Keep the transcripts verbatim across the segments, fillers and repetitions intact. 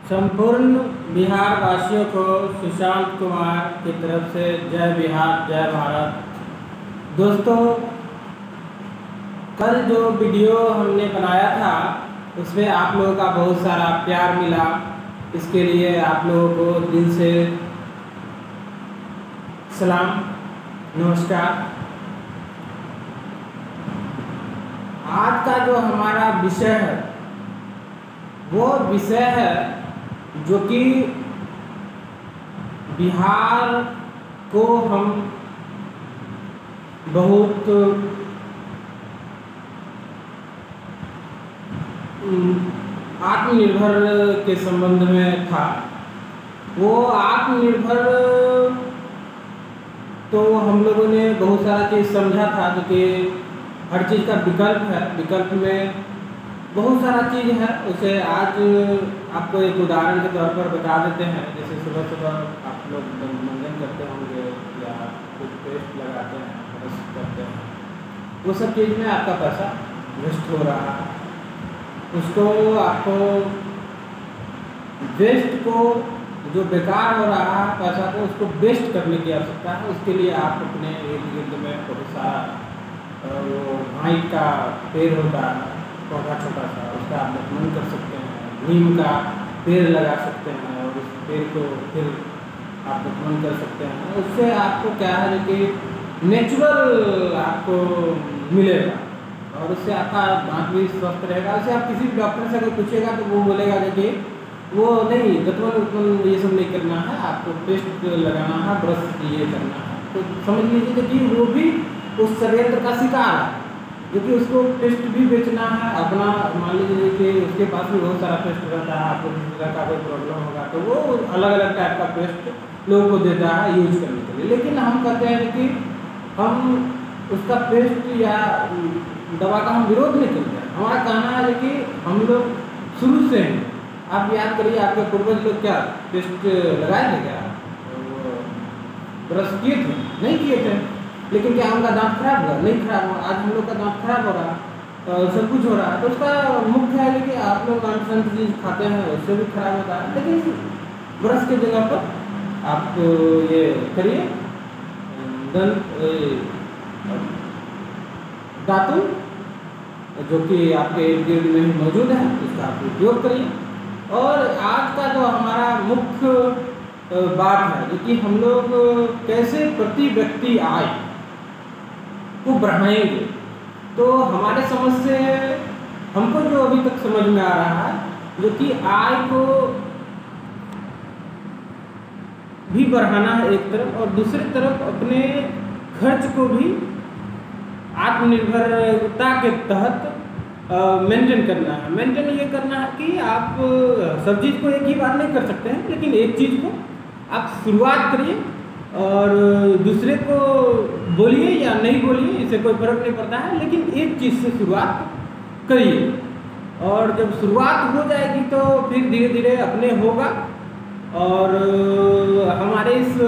संपूर्ण बिहार वासियों को सुशांत कुमार की तरफ से जय बिहार जय भारत। दोस्तों, कल जो वीडियो हमने बनाया था उसमें आप लोगों का बहुत सारा प्यार मिला, इसके लिए आप लोगों को दिल से सलाम नमस्कार। आज का जो हमारा विषय है वो विषय है जो कि बिहार को हम बहुत आत्मनिर्भर के संबंध में था। वो आत्मनिर्भर तो हम लोगों ने बहुत सारा चीज़ समझा था, जो कि हर चीज़ का विकल्प है, विकल्प में बहुत सारा चीज़ है। उसे आज आपको एक उदाहरण के तौर पर बता देते हैं। जैसे सुबह सुबह आप लोग मंजन करते होंगे या कुछ पेस्ट लगाते हैं, ब्रश करते हैं, वो सब चीज़ में आपका पैसा वेस्ट हो रहा है। उसको आपको वेस्ट को, जो बेकार हो रहा है पैसा को, उसको बेस्ट करने की आवश्यकता है। उसके लिए आप अपने इर्द गिर्द में बहुत सारा वो भाई का पेड़ होता है, पौधा छोटा सा, उसका आप नमन कर सकते हैं। नीम का पेड़ लगा सकते हैं और उस पेड़ को फिर आप नमन कर सकते हैं। उससे आपको क्या है कि नेचुरल आपको मिलेगा और उससे आपका दांत भी स्वस्थ रहेगा। उससे आप किसी डॉक्टर से अगर पूछेगा तो वो बोलेगा कि वो नहीं, दतमन उतमन ये सब नहीं करना है, आपको पेस्ट लगाना है, ब्रश ये करना है। तो समझ लीजिए कि वो भी उस षड्यंत्र का शिकार है, जो कि उसको पेस्ट भी बेचना है अपना। मान लीजिए कि उसके पास भी बहुत सारा पेस्ट रहता है, आपको किसी तरह का कोई प्रॉब्लम होगा तो वो अलग अलग टाइप का पेस्ट लोगों को देता है यूज करने के लिए। लेकिन हम कहते हैं कि हम उसका पेस्ट या दवा का हम विरोध नहीं करते हैं। हमारा कहना है कि हम लोग शुरू से हैं, आप याद करिए आपके पूर्वज लोग क्या पेस्ट लगाए थे, क्या ब्रश किए थे? नहीं किए थे। लेकिन क्या उनका दांत खराब हुआ? नहीं खराब हुआ। आज हम लोग का दांत खराब हो रहा है, सब कुछ हो रहा है। तो उसका मुख्य है कि आप लोग अनसंत चीज़ खाते हैं, उससे भी खराब होता है। लेकिन ब्रश के जगह पर आप ये करिए, दंत दातुन जो कि आपके इर्द गिर्द में ही मौजूद है, उसका आप उपयोग करिए। और आज का जो हमारा मुख्य बात है जो कि हम लोग कैसे प्रति व्यक्ति आय को बढ़ाएंगे। तो हमारे समझ से हमको जो अभी तक समझ में आ रहा है, जो कि आय को भी बढ़ाना है एक तरफ, और दूसरी तरफ अपने खर्च को भी आत्मनिर्भरता के तहत मेंटेन करना है। मेंटेन ये करना है कि आप सब चीज़ को एक ही बार नहीं कर सकते हैं, लेकिन एक चीज़ को आप शुरुआत करिए और दूसरे को बोलिए या नहीं बोलिए, इससे कोई फर्क नहीं पड़ता है, लेकिन एक चीज़ से शुरुआत करिए। और जब शुरुआत हो जाएगी तो फिर धीरे धीरे अपने होगा। और हमारे इस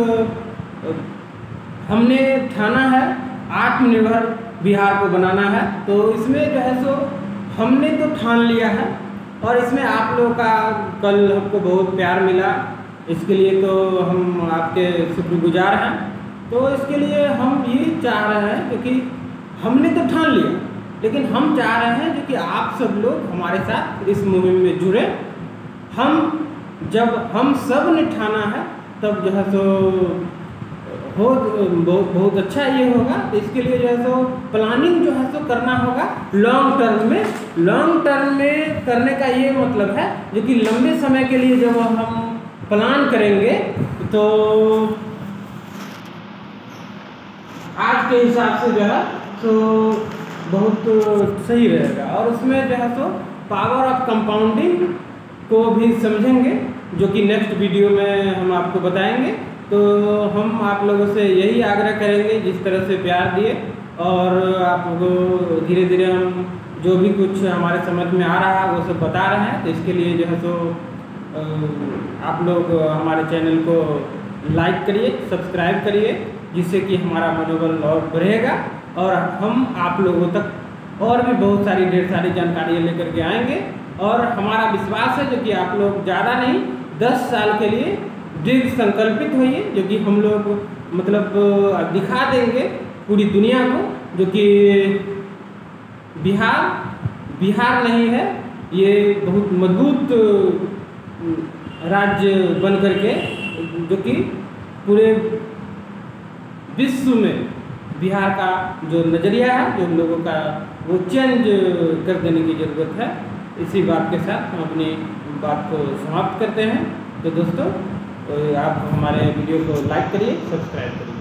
हमने ठाना है आत्मनिर्भर बिहार को बनाना है, तो इसमें जो है सो हमने तो ठान लिया है। और इसमें आप लोगों का कल हमको बहुत प्यार मिला, इसके लिए तो हम आपके शुक्रगुजार हैं। तो इसके लिए हम ये चाह रहे हैं, क्योंकि हमने तो ठान लिया, लेकिन हम चाह रहे हैं जो कि आप सब लोग हमारे साथ इस मुहिम में जुड़े। हम जब हम सब ने ठाना है तब जो है सो हो बहुत बहुत अच्छा ये होगा। तो इसके लिए जो है सो प्लानिंग जो है सो करना होगा लॉन्ग टर्म में। लॉन्ग टर्म में करने का ये मतलब है जो कि लंबे समय के लिए जब हम प्लान करेंगे तो आज के हिसाब से जो है तो बहुत सही रहेगा। और उसमें जो है तो पावर ऑफ कंपाउंडिंग को भी समझेंगे, जो कि नेक्स्ट वीडियो में हम आपको बताएंगे। तो हम आप लोगों से यही आग्रह करेंगे, जिस तरह से प्यार दिए और आपको धीरे धीरे हम जो भी कुछ हमारे समझ में आ रहा है वो सब बता रहे हैं। तो इसके लिए जो है तो आप लोग हमारे चैनल को लाइक करिए, सब्सक्राइब करिए, जिससे कि हमारा मनोबल और बढ़ेगा और हम आप लोगों तक और भी बहुत सारी ढेर सारी जानकारियाँ लेकर के आएंगे। और हमारा विश्वास है जो कि आप लोग ज़्यादा नहीं दस साल के लिए दृढ़ संकल्पित होइए, जो कि हम लोग मतलब दिखा देंगे पूरी दुनिया को जो कि बिहार बिहार नहीं है, ये बहुत मजबूत राज्य बन करके जो कि पूरे विश्व में बिहार का जो नज़रिया है जो लोगों का वो चेंज कर देने की ज़रूरत है। इसी बात के साथ हम अपनी बात को समाप्त करते हैं। तो दोस्तों, तो आप हमारे वीडियो को लाइक करिए, सब्सक्राइब करिए।